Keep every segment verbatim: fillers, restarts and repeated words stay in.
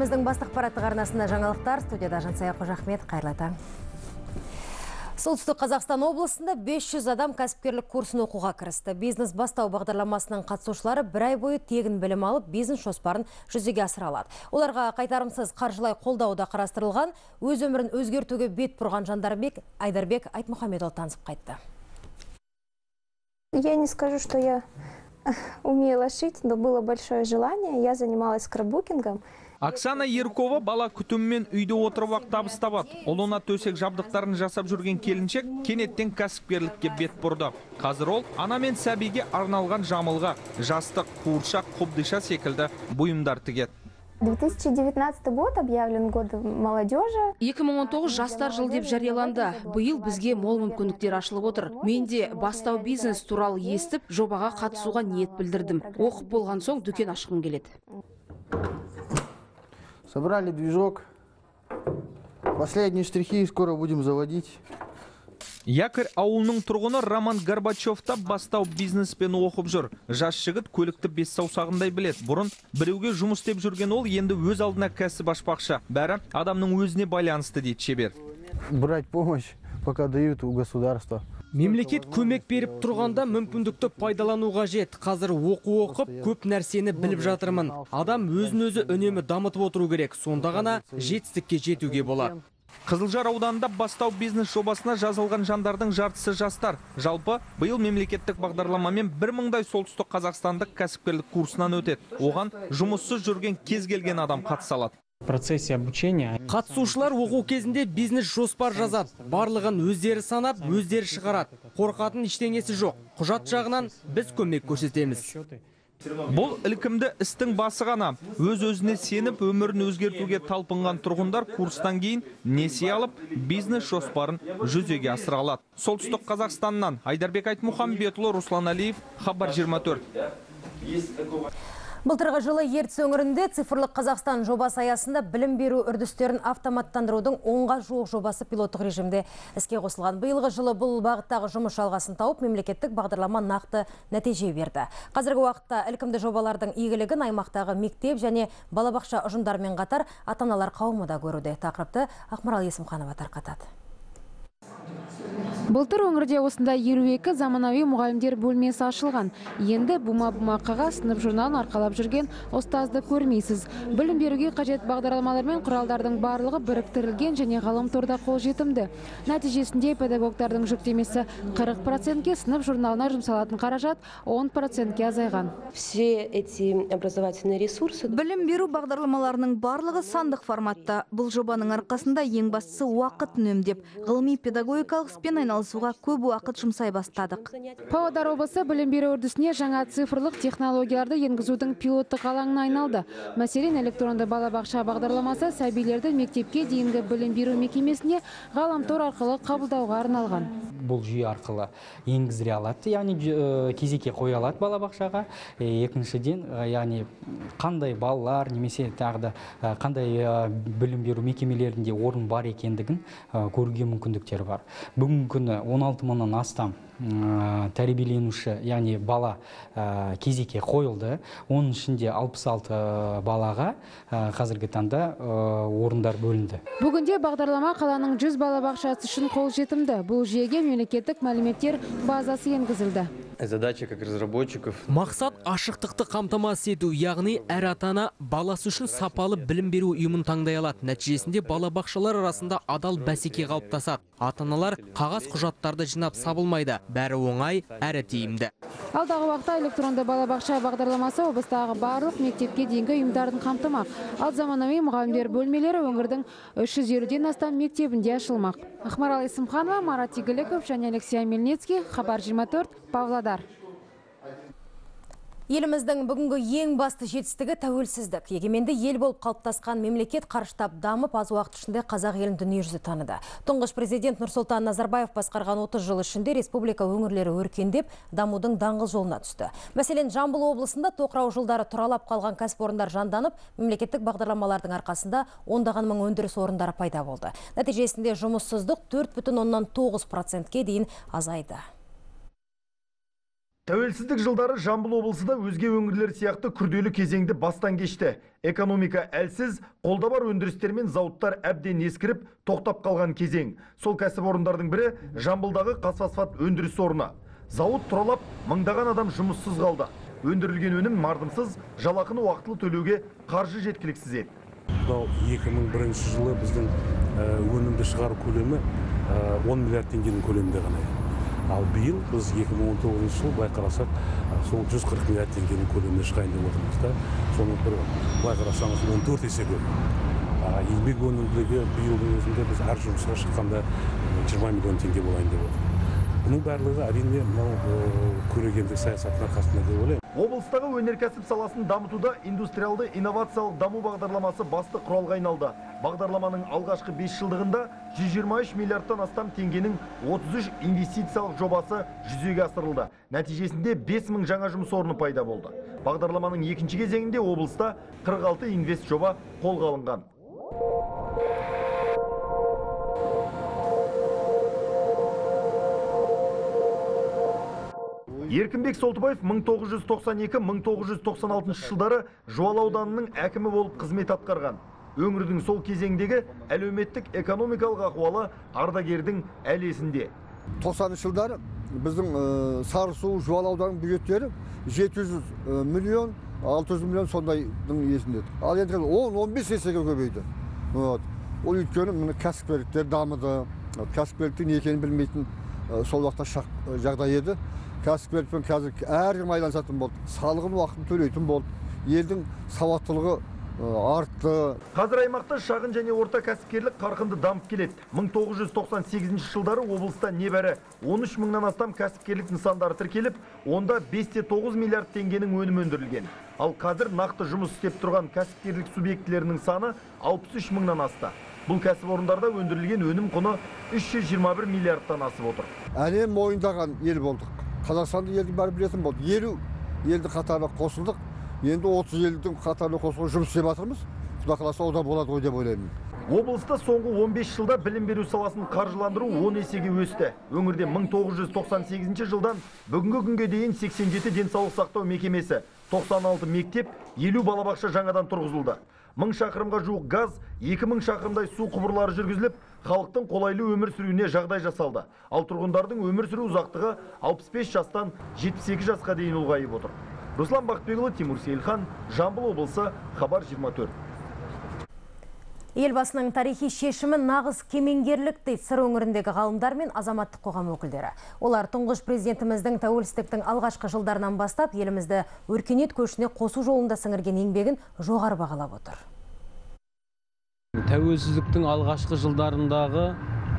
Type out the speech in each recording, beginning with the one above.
Еліміздің бас ақпараттық арнасында жаңалықтар, студияда Жансая Қожахмет, қайырлы таң. Солтүстік Қазақстан облысында бес жүз адам кәсіпкерлік курсын оқуға кірісті. Бизнес бастау бағдарламасының қатысушылары бір ай бойы тегін білім алып, бизнес жоспарын жүзеге асыра алады. Оларға қайтарымсыз қаржылай қолдау да қарастырылған, өз өмірін өзгертуге бет бұрған Жандарбек Айдарбек Айтмұхамедұлы танысып қайтты. Я не скажу, что я умела шить, но было большое желание. Я занималась скраббукингом. Оксана Еркова бала күтіммен үйде отырып ақ табыс табады. Ұлына төсек жабдықтарын жасап жүрген келіншек кенеттен кәсіпкерлікке бет бұрды. Қазір ол ана мен сәбиге арналған жамылға, жастық, қуыршақ, қобдиша секілді бұйымдар тігеді. две тысячи девятнадцатый год объявлен годом молодежи. екі мың он тоғыз жастар жылы деп жарияланды. Биыл бізге мол мүмкіндіктер ашылып отыр. Мен де бастау бизнес туралы естіп, жобаға қатысуға ниет білдірдім. Оқып болған соң дүкен ашқым келеді. Собрали движок. Последние штрихи скоро будем заводить. Якорь ауылының тұрғыны Роман Горбачевта бастау бизнеспен оқып жүр. Жас жігіт көлікті бес саусағындай біледі. Бұрын біреуге жұмыс істеп жүрген ол енді өз алдына кәсіп ашпақшы. Бәрі адамның өзіне байланысты дейді шебер. Брать помощь, пока дают у государства. Мемлекет көмек беріп тұрғанда мүмкіндікті пайдалану қажет. Қазір оқу оқып, көп нәрсені біліп жатырмын. Адам өзін-өзі үнемі дамытып отыру керек. Сонда ғана жетістікке жетуге болады. Қызылжар ауданында бастау бизнес жобасына жазылған жандардың жартысы жастар. Жалпы биыл мемлекеттік бағдарламамен бір мыңдай солтүстік қазақстандық кәсіпкерлік курсынан өтеді. Оған жұмыссыз жүрген кез келген адам қатыса алады. В процессе обучения қатысушылар оқу кезінде бизнес жоспар жазады. Барлығын өздері санап, өздері шығарады. Қорқатын ештеңесі жоқ. Құжат жағынан біз көмек көрсетеміз. Бұл ілкімді істің басы ғана. Өз-өзіне сеніп, өмірін өзгертуге талпынған тұрғындар курстан кейін несие алып, бизнес жоспарын жүзеге асыра алады. Солтүстік Қазақстаннан Айдарбек Айтмұхамедұлы, Руслан Алиев, Хабар жиырма төрт. Былтырғы жылы Ертіс өңірінде цифрлық Қазақстан жобасы аясында білім беру үрдістерін автоматтандырудың онға жуық жобасы пилоттық режимде іске қосылған. Биылғы жылы бұл бағыттағы жұмыс жалғасын тауып, мемлекеттік бағдарлама нақты нәтиже берді. Қазіргі уақытта ілкімді жобалардың игілігін аймақтағы мектеп және балабақша ұжымдарымен қатар ата-аналар қауымы да көруде. Тақырыпты Ақмарал Есімханова тарқатады. Былтыр өңірде осында елу екі заманауи мұғалімдер бөлмесі ашылған. Енді бума-бума қағаз сынып журналын арқалап жүрген ұстазды көрмейсіз. Білім беруге қажет бағдарламалар мен құралдардың барлығы біріктірілген және ғаламторда қолжетімді. Нәтижесінде педагогтардың жүктемесі қырық процентке, сынып журналына жұмсалатын қаражат он процентке азайған. Все эти образовательные ресурсы. Білім беру бағдарламаларының барлығы сандық форматта. Бұл жобаның арқасында ең бастысы уақыт үнемдеп, ғылыми педагогикалық іспен айналысуға көп уақыт жұмсай бастадық. Павлодар облысы білім беру үрдісіне жаңа цифрлық технологияларды енгізудің пилоттық алаңына айналды. Мәселен, электронды балабақша бағдарламасы сәбилерді мектепке дейінгі білім беру мекемесіне ғаламтор арқылы қабылдауға арналған. Бұл жүйе арқылы енгіздіре алады, яғни кезекке қоя алады балабақшаға. Екіншіден, яғни қандай балалар немесе тағы да қандай білім беру мекемелерінде орын бар екендігін көруге мүмкіндіктер бар. Бүгінгі күні он алты мыңнан астам тәрбиеленуші, яғни бала кезекке қойылды. Оның ішінде алпыс алты балаға қазіргі таңда орындар бөлінді. Бүгінде бағдарлама қаланың жүз балабақшасы үшін қолжетімді. Бұл жүйеге мемлекеттік мәліметтер базасы енгізілді. Задача как разработчиков. Мақсат ашықтықты қамтамасыз ету, яғни әр ата-ана баласы үшін сапалы білім беру ұйымын таңдай алады. Нәтижесінде балабақшалар арасында адал бәсеке қалыптасады. Ата-аналар қағаз құжаттарды жинап сабылмайды. Бәрі оңай, әрі тиімді. Алдағы уақытта электронды балабақша бағдарламасы облыстағы барлық мектепке дейінгі ұйымдарын қамтымақ. Ал заманауи мұғалімдер бөлмелері өңірдің үш жүз елуден астам мектебінде ашылмақ. Ақмарал Есімханова, Марат Игіліков және Алексей Мельницкий, Хабар жиырма төрт, Павлодар. Еліміздің бүгінгі ең басты жетістігі тәуелсіздік. Егеменді ел болып қалыптасқан мемлекет қарыштап дамып, аз уақыт ішінде қазақ елін дүние жүзі таныды. Тұңғыш президент Нұрсұлтан Назарбаев басқарған отыз жыл ішінде республика өңірлері өркендеп, дамудың даңғыл жолына түсті. Мәселен, Жамбыл облысында тоқырау жылдары тұралап қалған кәсіпорындар жанданып, мемлекеттік бағдарламалардың арқасында ондаған мың өндіріс орындары пайда болды. Нәтижесінде жұмыссыздық төрт бүтін оннан тоғыз процентке дейін азайды. Тәуелсіздік жылдары Жамбыл облысы да өзге өңірлер сияқты күрделі кезеңді бастан кешті. Экономика әлсіз, қолда бар өндірістер мен зауыттар әбден ескіріп, тоқтап қалған кезең. Сол кәсіпорындардың бірі Жамбылдағы қаз-фосфат өндіріс орны. Зауыт тұралап, мыңдаған адам жұмыссыз қалды. Өндірілген өнім мардымсыз, жалақыны уақытылы төлеуге қаржы жеткіліксіз еді. екі мың бірінші жылы біздің өнімді шығару көлемі он миллиард теңгенің көлемінде ғана. Ал биыл біз екі мың он тоғызыншы жылы былай қарасақ, сол жүз қырық миллиард теңгенің көлеміне шығайын деп отырмыз да. Соның бір былай қарасаңыз он төрт есе көп. Еңбек өнімділігі биылдың өзінде біз әр жұмысқа шыққанда жиырма миллион теңге болайын деп отырмыз. Бұның барлығы әрине мынау көрегендік саясаттың арқасында деп ойлаймын. Облыстағы өнеркәсіп саласын дамытуда индустриалды инновациялық даму бағдарламасы басты құралға айналды. Бағдарламаның алғашқы бес жылдығында жүз жиырма үш миллиардтан астам теңгенің отыз үш инвестициялық жобасы жүзеге асырылды. Нәтижесінде бес мың жаңа жұмыс орны пайда болды. Бағдарламаның екінші кезеңінде облыста қырық алты инвест жоба қолға алынған. Еркінбек Солтыбаев мың тоғыз жүз тоқсан екі - мың тоғыз жүз тоқсан алтыншы жылдары Жуалы ауданының әкімі болып қызмет атқарған. Өңірдің сол кезеңдегі әлеуметтік экономикалық ахуалы ардагердің әлі есінде. тоқсаныншы жылдары біздің Сарысу, Жуалы ауданының бюджеттері жеті жүз миллион, алты жүз миллион сондайдың есінде. Ал енді он он бес есеге көбейді. Ол өйткені кәсіпкерліктер дамыды. Кәсіпкерліктің не екенін білмейтін сол уақытта жағдай еді. Кәсіпкерлікпен қазір әркім айланысатын болды. Салығын уақытын төлейтін болды. Елдің сауаттылығы артты. Қазір аймақта шағын және орта кәсіпкерлік қарқынды дамып келеді. мың тоғыз жүз тоқсан сегізінші жылдары облыста небәрі он үш мыңнан астам кәсіпкерлік нысандары тіркеліп, онда бес те тоғыз миллиард теңгенің өнімі өндірілген. Ал қазір нақты жұмыс істеп тұрған кәсіпкерлік субъектілерінің саны алпыс үш мыңнан асты. Бұл кәсіпорындарда өндірілген өнім құны үш жүз жиырма бір миллиардтан асып отыр. Әлем мойындаған ел болдық. Қазақстанды елдің бәрі білетін болды. елу елді қатарына қосылдық. Енді отыз елдің қатарына қосылып жұмыс істеп жатырмыз. Құдай қаласа ода болады ғой деп ойлаймын. Облыста соңғы он бес жылда білім беру саласын қаржыландыру он есеге өсті. Өңірде мың тоғыз жүз тоқсан сегізінші жылдан бүгінгі күнге дейін сексен жеті денсаулық сақтау мекемесі, тоқсан алты мектеп, елу балабақша жаңадан тұрғызылды. мың шақырымға жуық газ, екі мың шақырымдай су құбырлары жүргізіліп, халықтың қолайлы өмір сүруіне жағдай жасалды. Ал тұрғындардың өмір сүру ұзақтығы алпыс бес жастан жетпіс екі жасқа дейін ұлғайып отыр. Руслан Бақытбекұлы, Тимур Сейілхан, Жамбыл облысы, Хабар жиырма төрт. Елбасының тарихи шешімі нағыз кемеңгерлікті сыр өңіріндегі ғалымдар мен азаматтық қоғам өкілдері. Олар тұңғыш президентіміздің тәуелсіздіктің алғашқы жылдарынан бастап елімізді өркениет көшіне қосу жолында сіңірген еңбегін жоғары бағалап отыр. Тәуелсіздіктің алғашқы жылдарындағы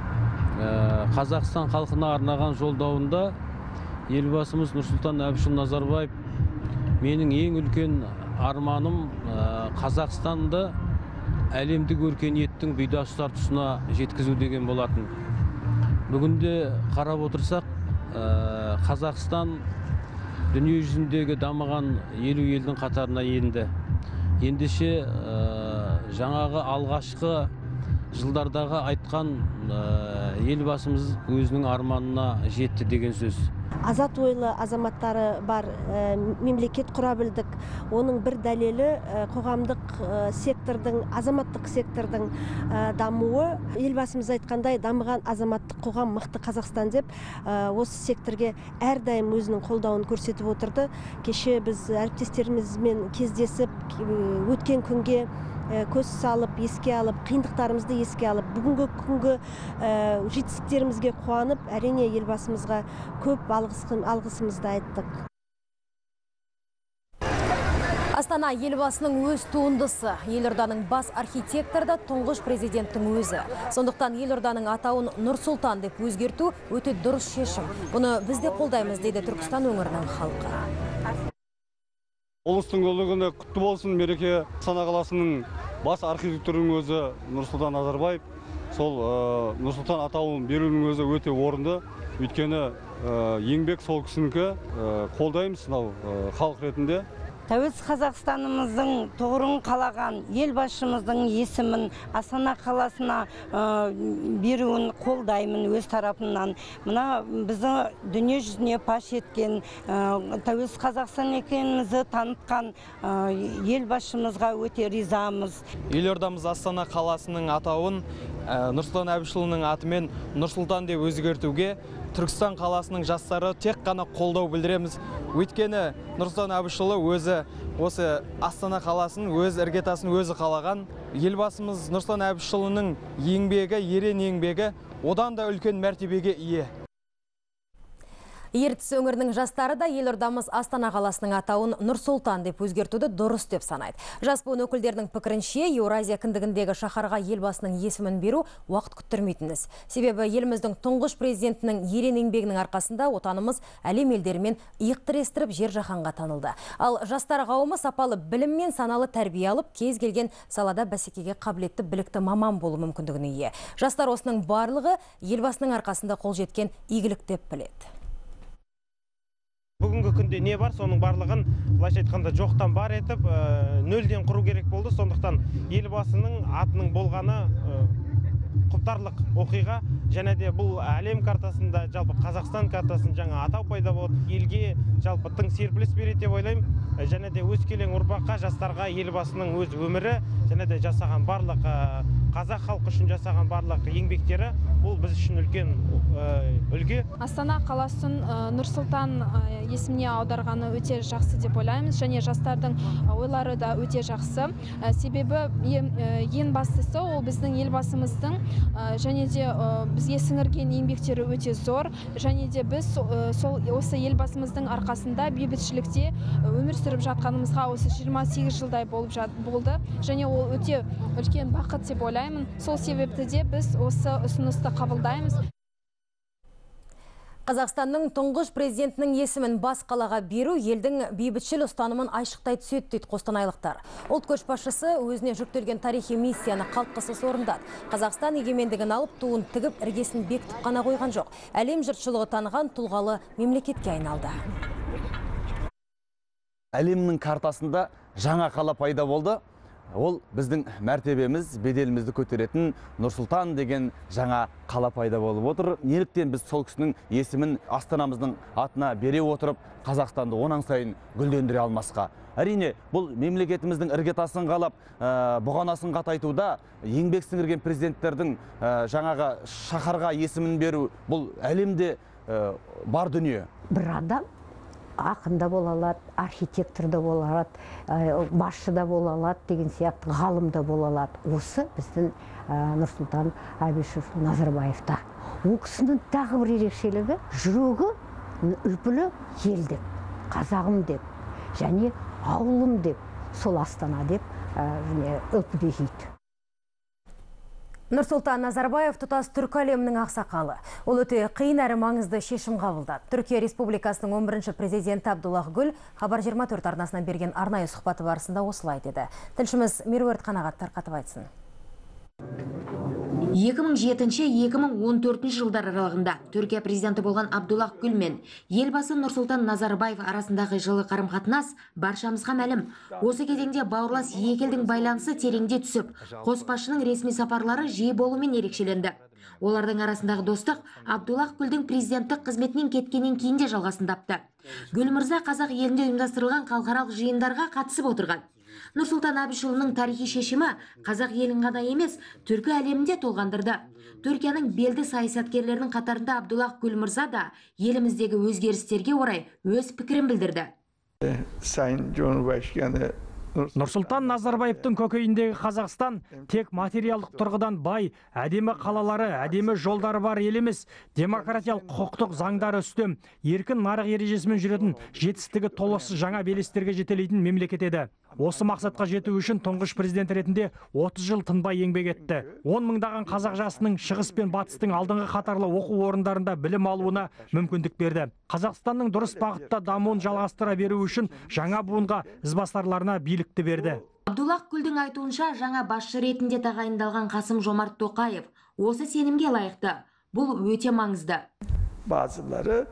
Қазақстан халқына арнаған жолдауында елбасымыз Нұрсұлтан Әбішұлы Назарбаев менің ең үлкен арманым Қазақстанды әлемдік өркениеттің бұйдастар тұсына жеткізу деген болатын. Бүгінде қарап отырсақ, Қазақстан дүние жүзіндегі дамыған елу елдің қатарына енді. Ендеше жаңағы алғашқы жылдардағы айтқан елбасымыз өзінің арманына жетті деген сөз. Азат ойлы азаматтары бар мемлекет құра білдік. Оның бір дәлелі қоғамдық сектордың, азаматтық сектордың дамуы. Елбасымыз айтқандай дамыған азаматтық қоғам мықты Қазақстан деп осы секторге әрдайым өзінің қолдауын көрсетіп отырды. Кеше біз әріптестерімізмен кездесіп, өткен күнге көз салып, еске алып, қиындықтарымызды еске алып, бүгінгі күнгі жетістіктерімізге қуанып, әрине елбасымызға көп алғысымызды айттық. Астана елбасының өз туындысы, елорданың бас архитекторы да тұңғыш президенттің өзі. Сондықтан елорданың атауын Нұр-Сұлтан деп өзгерту өте дұрыс шешім. Бұны біз де қолдаймыз, дейді Түркістан өңірінің халқы. Ұлыстың ұлығына құтты болсын, мереке. Астана қаласының бас архитекторының өзі Нұрсұлтан Назарбаев. Сол Нұрсұлтан атауын беруінің өзі өте орынды. Өйткені еңбек сол кісінікі қолдаймыз халық ретінде. Тәуелсіз Қазақстанымыздың тұғырын қалаған елбасшымыздың есімін Астана қаласына беруін қолдаймын өз тарапымнан. Мына бізді дүние жүзіне паш еткен, Тәуелсіз Қазақстан екенімізді танытқан елбасшымызға өте ризамыз. Елордамыз Астана қаласының атауын Нұрсұлтан Әбішұлының атымен Нұрсұлтан деп өзгертуге Түркістан қаласының жастары тек қана қолдау білдіреміз. Өйткені Нұрсұлтан Әбішұлы өзі осы Астана қаласын, өз іргетасын өзі қалаған. Елбасымыз Нұрсұлтан Әбішұлының еңбегі, ерен еңбегі одан да үлкен мәртебеге ие. Ертіс өңірінің жастары да елордамыз Астана қаласының атауын Нұрсұлтан деп өзгертуді дұрыс деп санайды. Жас буын өкілдерінің пікірінше, Еуразия кіндігіндегі шаһарға елбасының есімін беру уақыт күттірмейтініз. Себебі еліміздің тұңғыш президентінің ерен еңбегінің арқасында отанымыз әлем елдерімен иық тірестіріп жер жаһанға танылды. Ал жастар қауымы сапалы білім мен саналы тәрбие алып, кез келген салада бәсекеге қабілетті білікті маман болу мүмкіндігіне ие. Жастар осының барлығы елбасының арқасында қол жеткен игілік деп біледі. Бүгінгі күнде не бар, соның барлығын былайша айтқанда жоқтан бар етіп, нөлден құру керек болды. Сондықтан елбасының атының болғаны құптарлық оқиға, және де бұл әлем картасында, жалпы Қазақстан картасын жаңа атау пайда болды. Елге жалпы тың серпіліс береді деп ойлаймын. Және де өскелең ұрпаққа, жастарға елбасының өз өмірі, және де жасаған барлық қазақ халқы үшін жасаған барлық еңбектері, бұл біз үшін үлкен үлгі. Астана қаласын Нұрсұлтан есіміне аударғаны өте жақсы деп ойлаймыз, және жастардың ойлары да өте жақсы. Себебі ең бастысы ол біздің елбасымыздың және де бізге сіңірген еңбектері өте зор, және де біз сол осы елбасымыздың арқасында бейбітшілікте өмір сүріп жатқанымызға осы жиырма сегіз жылдай болып болды, және ол өте үлкен бақыт деп ойлаймын. Сол себепті де біз осы ұсынысты қабылдаймыз. Қазақстанның тұңғыш президентінің есімін бас қалаға беру елдің бейбітшіл ұстанымын айшықтай түседі дейді қостанайлықтар. Ұлт көшбасшысы өзіне жүктелген тарихи миссияны қалтқысыз орындады. Қазақстан егемендігін алып, туын тігіп, іргесін бекітіп қана қойған жоқ. Әлем жұртшылығы таныған тұлғалы мемлекетке айналды. Әлемнің картасында жаңа қала пайда болды. Ол біздің мәртебеміз, беделімізді көтеретін Нұрсұлтан деген жаңа қала пайда болып отыр. Неліктен біз сол кісінің есімін Астанамыздың атына бере отырып, Қазақстанды онан сайын гүлдендіре алмасқа? Әрине, бұл мемлекетіміздің іргетасын қалап, бұғанасын қатайтуда еңбек сіңірген президенттердің жаңағы шаһарға есімін беру, бұл әлемде бар дүние. Бір адам ақында бола алады, архитекторда бола алады, басшыда бола алады деген сияқты, ғалымда бола алады. Осы біздің Нұрсұлтан Әбішев Назарбаевта. Ол кісінің тағы бір ерекшелігі, жүрегі үлпілі ел деп, қазағым деп, және ауылым деп, сол Астана деп үлпілдейді. Нұрсұлтан Назарбаев тұтас түркі әлемінің ақсақалы. Ол өте қиын әрі маңызды шешім қабылдады. Түркия Республикасының он бірінші президенті Абдуллах Гүл Хабар жиырма төрт арнасынан берген арнайы сұхбаты барысында осылай деді. Тілшіміз Меруерт Қанағат тарқатып айтсын. екі мың жетінші - екі мың он төртінші жылдар аралығында Түркия президенті болған Абдуллах Гүл мен елбасы Нұрсұлтан Назарбаев арасындағы жылы қарым-қатынас баршамызға мәлім. Осы кезеңде бауырлас екі елдің байланысы тереңде түсіп, қос басшының ресми сапарлары жиі болумен ерекшеленді. Олардың арасындағы достық Абдуллах Гүлдің президенттік қызметінен кеткеннен кейін де жалғасын тапты. Гүл мырза қазақ елінде ұйымдастырылған халықаралық жиындарға қатысып отырған. Нұрсұлтан Әбішұлының тарихи шешімі қазақ елін ғана емес, түркі әлемінде толғандырды. Түркияның белді саясаткерлерінің қатарында Абдуллах Гүл мырза да еліміздегі өзгерістерге орай өз пікірін білдірді. Sayın Cumhurbaşkanı Нұрсұлтан Назарбаевтың көкейіндегі Қазақстан тек материалдық тұрғыдан бай, әдемі қалалары, әдемі жолдары бар ел емес, демократиялық құқықтық заңдары үстем, еркін нарық ережесімен жүретін, жетістігі толассыз жаңа белестерге жетелейтін мемлекет еді. Осы мақсатқа жету үшін тұңғыш президент ретінде отыз жыл тынбай еңбек етті. он мыңдаған қазақ жасының шығыс пен батыстың алдыңғы қатарлы оқу орындарында білім алуына мүмкіндік берді. Қазақстанның дұрыс бағытта дамуын жалғастыра беру үшін жаңа буынға ізбасарларына билікті берді. Абдуллах Гүлдің айтуынша, жаңа басшы ретінде тағайындалған Қасым Жомарт Тоқаев осы сенімге лайықты. Бұл өте маңызды. Bazıları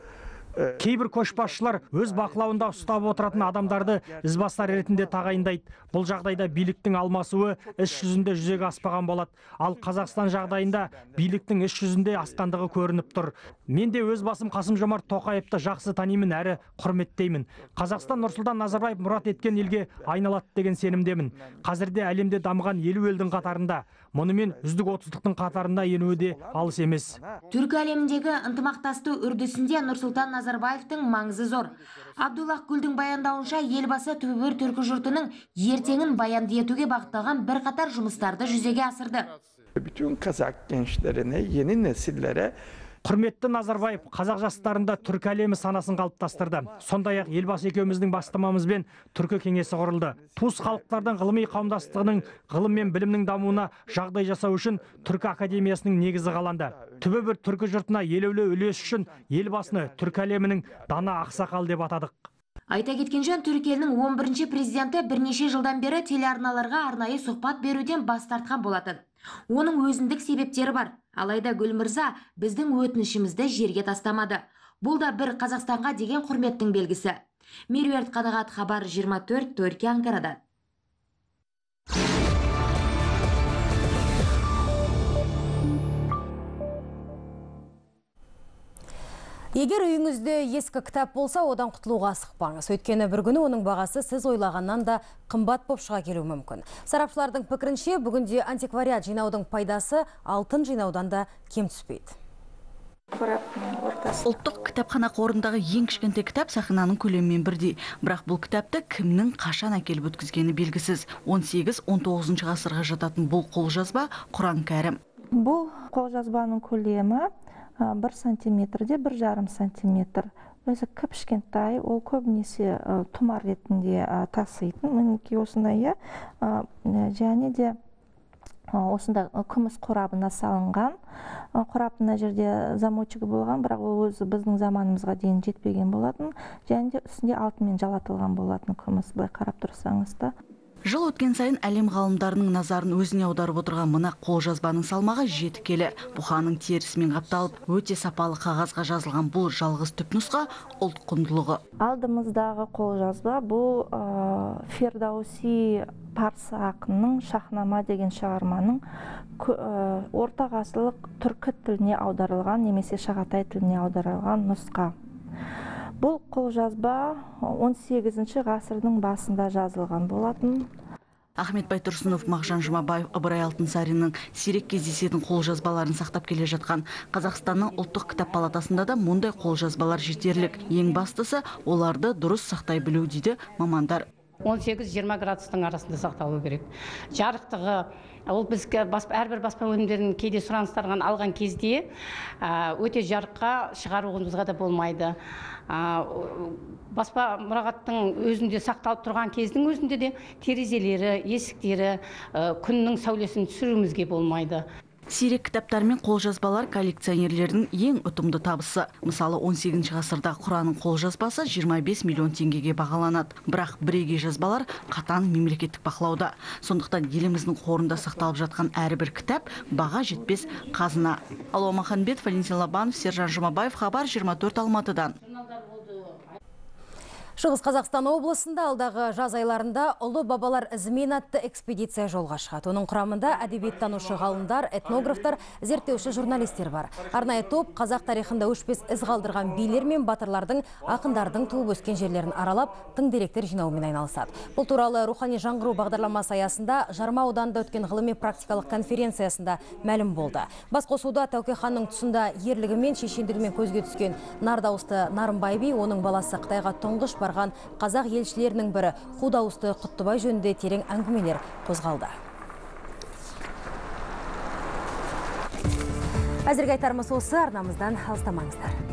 Кейбір көшбасшылар өз бақылауында ұстап отыратын адамдарды ізбастар ретінде тағайындайды. Бұл жағдайда биліктің алмасуы іс жүзінде жүзеге аспаған болады. Ал Қазақстан жағдайында биліктің іс жүзінде асқандығы көрініп тұр. Мен де өз басым Қасым-Жомарт Тоқаевты жақсы танимын әрі құрметтеймін. Қазақстан Нұрсұлтан Назарбаев мұрат еткен елге айналады деген сенімдемін. Қазірде әлемде дамыған елу елдің қатарында, мұнымен үздік отыздықтың қатарында енуі де алыс емес. Түркі әлеміндегі ынтымақтастық үрдісінде Нұрсұлтан Назарбаевтың маңызы зор. Абдуллах Гүлдің баяндауынша, елбасы түбір түркі жұртының ертеңін баянды етуге бағытталған бір қатар жұмыстарды жүзеге асырды. Bütün Kazak gençlerine, yeni nesillere Құрметті Назарбаев қазақ жастарында түркі әлемі санасын қалыптастырды. Сондай-ақ елбасы екеуміздің бастамамызбен түркі кеңесі құрылды. Туыс халықтардың ғылыми қауымдастығының ғылым мен білімнің дамуына жағдай жасау үшін түркі академиясының негізі қаланды. Түбі бір түркі жұртына елеулі үлес үшін елбасыны түркі әлемінің дана ақсақал деп атадық. Айта кеткен жөн, Түркі елінің он бірінші президенті бірнеше жылдан бері телеарналарға арнайы сұхбат беруден бас тартқан болатын. Оның өзіндік себептері бар. Алайда Гүл мырза біздің өтінішімізді жерге тастамады. Бұл да бір Қазақстанға деген құрметтің белгісі. Меруерт Қанағат, Хабар жиырма төрт, Түркия, Анкарадан. Егер үйіңізде ескі кітап болса, одан құтылуға асықпаңыз. Өйткені бір күні оның бағасы сіз ойлағаннан да қымбат болып шыға келуі мүмкін. Сарапшылардың пікірінше, бүгінде антиквариат жинаудың пайдасы алтын жинаудан да кем түспейді. Ұлттық кітапхана қорындағы ең кішкентай кітап сақинаның көлемімен бірдей. Бірақ бұл кітапты кімнің қашан әкеліп өткізгені белгісіз. он сегіз он тоғызыншы ғасырға жататын бұл қолжазба Құран кәрім. Бұл қолжазбаның көлемі бір сантиметрде бір жарым сантиметр. Өзі кішкентай, ол көбінесе тұмар ретінде таситын. Мінекей осындай, және де осында күміс қорабына салынған. Қораптың жерде замочығы болған, бірақ ол өзі біздің заманымызға дейін жетпеген болатын. Және де үстінде алтынмен жалатылған болатын күміс, былай қарап тұрсаңыз да. Жыл өткен сайын әлем ғалымдарының назарын өзіне аударып отырған мына қолжазбаның салмағы жеті келі. Бұқаның терісімен қапталып, өте сапалы қағазға жазылған бұл жалғыз түпнұсқа ұлт құндылығы. Алдымыздағы қолжазба бұл Фердауси парсы ақынның Шахнама деген шығарманың орта ғасырлық түркі тіліне аударылған немесе шағатай тіліне аударылған нұсқа. Бұл қолжазба он сегізінші ғасырдың басында жазылған болатын. Ахмет Байтұрсынов, Мағжан Жұмабаев, Ыбырай Алтынсариннің сирек кездесетін қолжазбаларын сақтап келе жатқан Қазақстанның ұлттық кітап палатасында да мұндай қолжазбалар жетерлік. Ең бастысы оларды дұрыс сақтай білу дейді мамандар. он сегіз жиырма градустың арасында сақталу керек. Жарықтығы, ол біз әрбір баспа өнімдерін кейде сұраныстардан алған кезде өте жарыққа шығаруымызға да болмайды. Баспа мұрағаттың өзінде сақталып тұрған кездің өзінде де терезелері, есіктері, күннің сәулесін түсіруімізге болмайды. Сирек кітаптар мен қолжазбалар коллекционерлердің ең ұтымды табысы. Мысалы, он сегізінші ғасырда Құранның қолжазбасы жиырма бес миллион теңгеге бағаланады. Бірақ бірегей жазбалар қатаң мемлекеттік бақылауда. Сондықтан еліміздің қорында сақталып жатқан әрбір кітап баға жетпес қазына. Алуа Маханбет, Валентин Лобанов, Сержан Жұмабаев, Хабар жиырма төрт, Алматыдан. Шығыс Қазақстан облысында алдағы жаз айларында ұлы бабалар ізімен атты экспедиция жолға шығады. Оның құрамында әдебиеттанушы ғалымдар, этнографтар, зерттеуші журналистер бар. Арнайы топ қазақ тарихында өшпес із қалдырған билер мен батырлардың, ақындардың туып өскен жерлерін аралап, тың деректер жинаумен айналысады. Бұл туралы рухани жаңғыру бағдарламасы аясында Жарма ауданында өткен ғылыми практикалық конференциясында мәлім болды. Басқосуда Тәуке ханның тұсында ерлігімен, шешендігімен көзге түскен Нардауысты Нарымбай би, оның баласы Қытайға тұңғыш барған қазақ елшілерінің бірі Қудауысты Құттыбай жөнінде терең әңгімелер қозғалды. Әзірге айтарымыз осы, арнамыздан алыстамаңыздар.